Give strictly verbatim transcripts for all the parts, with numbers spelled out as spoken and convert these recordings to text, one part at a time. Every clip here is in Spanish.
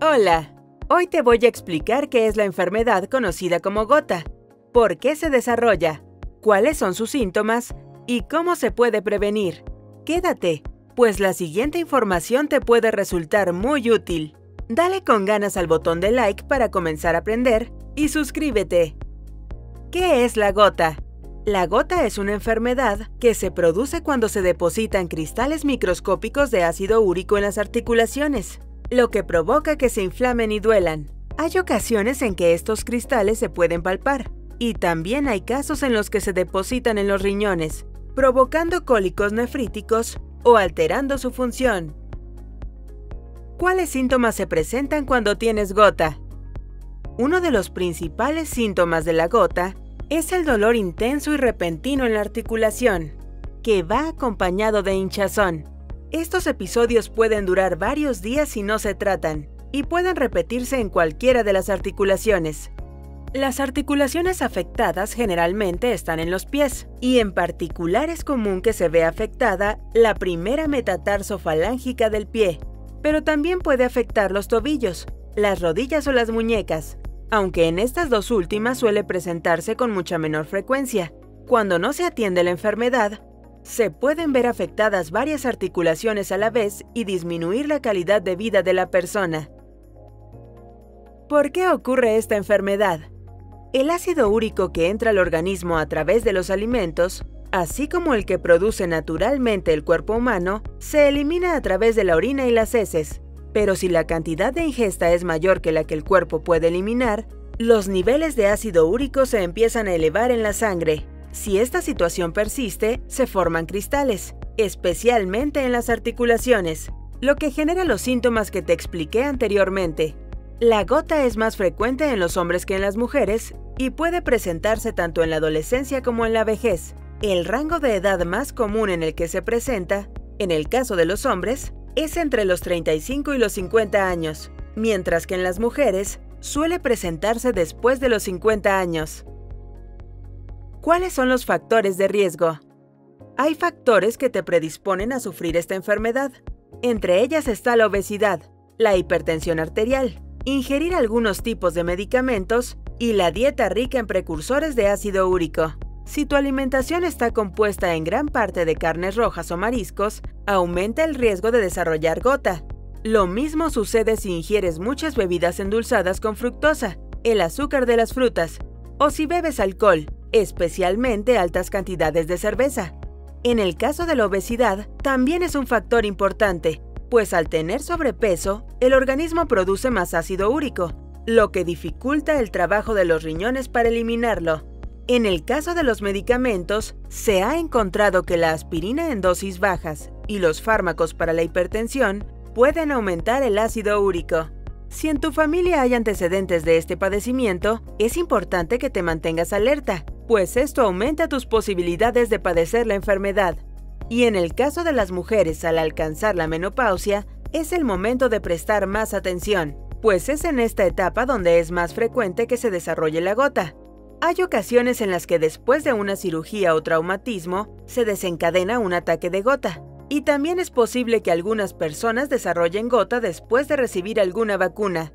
Hola, hoy te voy a explicar qué es la enfermedad conocida como gota, por qué se desarrolla, cuáles son sus síntomas y cómo se puede prevenir. Quédate, pues la siguiente información te puede resultar muy útil. Dale con ganas al botón de like para comenzar a aprender y suscríbete. ¿Qué es la gota? La gota es una enfermedad que se produce cuando se depositan cristales microscópicos de ácido úrico en las articulaciones, lo que provoca que se inflamen y duelan. Hay ocasiones en que estos cristales se pueden palpar, y también hay casos en los que se depositan en los riñones, provocando cólicos nefríticos o alterando su función. ¿Cuáles síntomas se presentan cuando tienes gota? Uno de los principales síntomas de la gota es el dolor intenso y repentino en la articulación, que va acompañado de hinchazón. Estos episodios pueden durar varios días si no se tratan, y pueden repetirse en cualquiera de las articulaciones. Las articulaciones afectadas generalmente están en los pies, y en particular es común que se vea afectada la primera metatarso-falángica del pie, pero también puede afectar los tobillos, las rodillas o las muñecas, aunque en estas dos últimas suele presentarse con mucha menor frecuencia. Cuando no se atiende la enfermedad, se pueden ver afectadas varias articulaciones a la vez y disminuir la calidad de vida de la persona. ¿Por qué ocurre esta enfermedad? El ácido úrico que entra al organismo a través de los alimentos, así como el que produce naturalmente el cuerpo humano, se elimina a través de la orina y las heces. Pero si la cantidad de ingesta es mayor que la que el cuerpo puede eliminar, los niveles de ácido úrico se empiezan a elevar en la sangre. Si esta situación persiste, se forman cristales, especialmente en las articulaciones, lo que genera los síntomas que te expliqué anteriormente. La gota es más frecuente en los hombres que en las mujeres y puede presentarse tanto en la adolescencia como en la vejez. El rango de edad más común en el que se presenta, en el caso de los hombres, es entre los treinta y cinco y los cincuenta años, mientras que en las mujeres suele presentarse después de los cincuenta años. ¿Cuáles son los factores de riesgo? Hay factores que te predisponen a sufrir esta enfermedad. Entre ellas está la obesidad, la hipertensión arterial, ingerir algunos tipos de medicamentos y la dieta rica en precursores de ácido úrico. Si tu alimentación está compuesta en gran parte de carnes rojas o mariscos, aumenta el riesgo de desarrollar gota. Lo mismo sucede si ingieres muchas bebidas endulzadas con fructosa, el azúcar de las frutas, o si bebes alcohol, especialmente altas cantidades de cerveza. En el caso de la obesidad, también es un factor importante, pues al tener sobrepeso, el organismo produce más ácido úrico, lo que dificulta el trabajo de los riñones para eliminarlo. En el caso de los medicamentos, se ha encontrado que la aspirina en dosis bajas y los fármacos para la hipertensión pueden aumentar el ácido úrico. Si en tu familia hay antecedentes de este padecimiento, es importante que te mantengas alerta, pues esto aumenta tus posibilidades de padecer la enfermedad. Y en el caso de las mujeres al alcanzar la menopausia, es el momento de prestar más atención, pues es en esta etapa donde es más frecuente que se desarrolle la gota. Hay ocasiones en las que después de una cirugía o traumatismo, se desencadena un ataque de gota. Y también es posible que algunas personas desarrollen gota después de recibir alguna vacuna.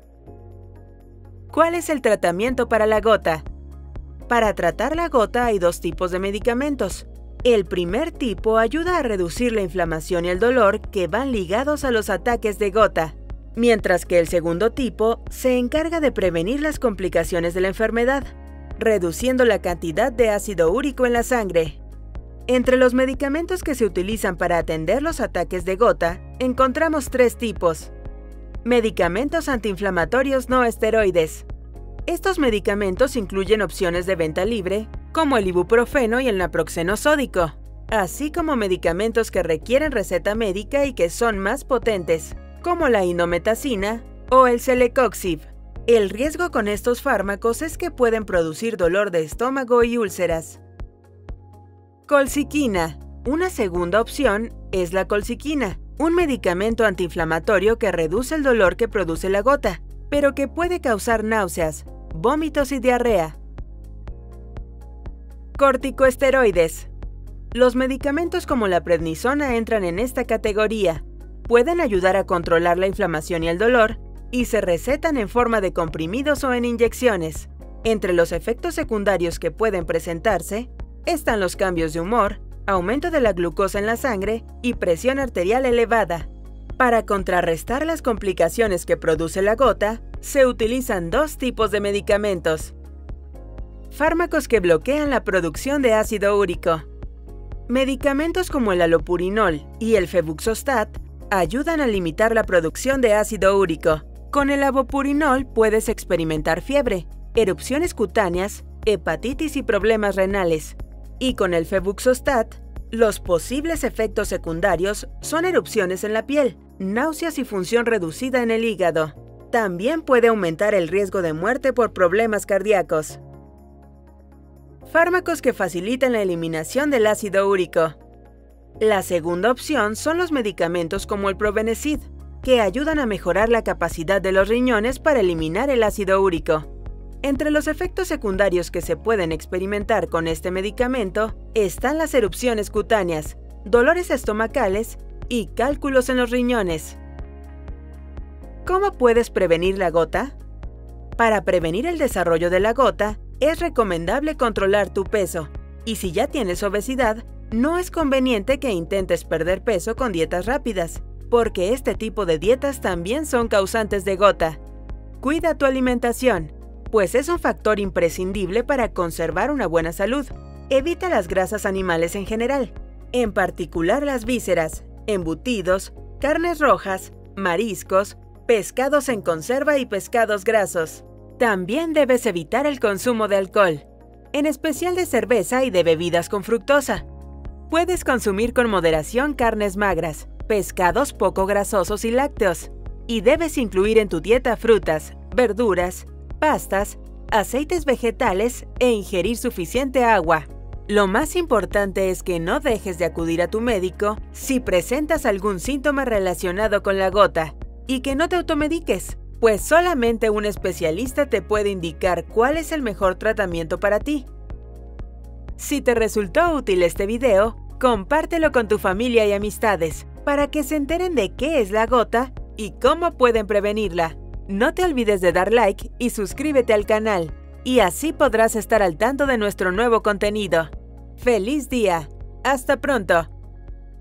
¿Cuál es el tratamiento para la gota? Para tratar la gota hay dos tipos de medicamentos. El primer tipo ayuda a reducir la inflamación y el dolor que van ligados a los ataques de gota, mientras que el segundo tipo se encarga de prevenir las complicaciones de la enfermedad, reduciendo la cantidad de ácido úrico en la sangre. Entre los medicamentos que se utilizan para atender los ataques de gota, encontramos tres tipos. Medicamentos antiinflamatorios no esteroides. Estos medicamentos incluyen opciones de venta libre, como el ibuprofeno y el naproxeno sódico, así como medicamentos que requieren receta médica y que son más potentes, como la indometacina o el celecoxib. El riesgo con estos fármacos es que pueden producir dolor de estómago y úlceras. Colciquina. Una segunda opción es la colciquina, un medicamento antiinflamatorio que reduce el dolor que produce la gota, pero que puede causar náuseas, vómitos y diarrea. Corticosteroides. Los medicamentos como la prednisona entran en esta categoría. Pueden ayudar a controlar la inflamación y el dolor, y se recetan en forma de comprimidos o en inyecciones. Entre los efectos secundarios que pueden presentarse están los cambios de humor, aumento de la glucosa en la sangre y presión arterial elevada. Para contrarrestar las complicaciones que produce la gota, se utilizan dos tipos de medicamentos. Fármacos que bloquean la producción de ácido úrico. Medicamentos como el alopurinol y el febuxostat ayudan a limitar la producción de ácido úrico. Con el alopurinol puedes experimentar fiebre, erupciones cutáneas, hepatitis y problemas renales. Y con el febuxostat, los posibles efectos secundarios son erupciones en la piel, náuseas y función reducida en el hígado. También puede aumentar el riesgo de muerte por problemas cardíacos. Fármacos que facilitan la eliminación del ácido úrico. La segunda opción son los medicamentos como el Probenecid, que ayudan a mejorar la capacidad de los riñones para eliminar el ácido úrico. Entre los efectos secundarios que se pueden experimentar con este medicamento están las erupciones cutáneas, dolores estomacales y cálculos en los riñones. ¿Cómo puedes prevenir la gota? Para prevenir el desarrollo de la gota, es recomendable controlar tu peso, y si ya tienes obesidad, no es conveniente que intentes perder peso con dietas rápidas, porque este tipo de dietas también son causantes de gota. Cuida tu alimentación, pues es un factor imprescindible para conservar una buena salud. Evita las grasas animales en general, en particular las vísceras, embutidos, carnes rojas, mariscos, pescados en conserva y pescados grasos. También debes evitar el consumo de alcohol, en especial de cerveza y de bebidas con fructosa. Puedes consumir con moderación carnes magras, pescados poco grasosos y lácteos, y debes incluir en tu dieta frutas, verduras, pastas, aceites vegetales e ingerir suficiente agua. Lo más importante es que no dejes de acudir a tu médico si presentas algún síntoma relacionado con la gota y que no te automediques, pues solamente un especialista te puede indicar cuál es el mejor tratamiento para ti. Si te resultó útil este video, compártelo con tu familia y amistades para que se enteren de qué es la gota y cómo pueden prevenirla. No te olvides de dar like y suscríbete al canal, y así podrás estar al tanto de nuestro nuevo contenido. ¡Feliz día! ¡Hasta pronto!